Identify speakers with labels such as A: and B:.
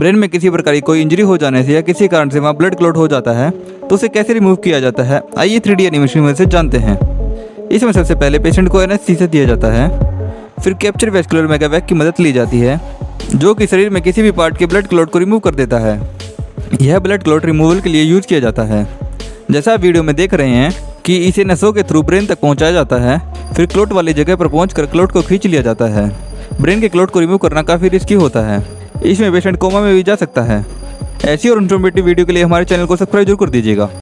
A: Brain में किसी प्रकार की कोई इंजरी हो जाने से या किसी कारण से वहाँ ब्लड क्लॉट हो जाता है तो उसे कैसे रिमूव किया जाता है, आइए 3D एनिमेशन में से जानते हैं। इसमें सबसे पहले पेशेंट को एनेस्थीसिया दिया जाता है, फिर कैप्चर वेस्कुलर मेगावैक की मदद ली जाती है जो कि शरीर में किसी भी पार्ट के ब्लड क्लॉट को रिमूव कर देता है। यह ब्लड क्लॉट रिमूवल के लिए यूज किया जाता है। जैसा आप वीडियो में देख रहे हैं कि इसे नसों के थ्रू ब्रेन तक पहुंचाया जाता है, फिर क्लॉट वाली जगह पर पहुंचकर क्लॉट को खींच लिया जाता है। ब्रेन के क्लॉट को रिमूव करना काफ़ी रिस्की होता है, इसमें पेशेंट कोमा में भी जा सकता है। ऐसी और इन्फॉर्मेटिव वीडियो के लिए हमारे चैनल को सब्सक्राइब जरूर कर दीजिएगा।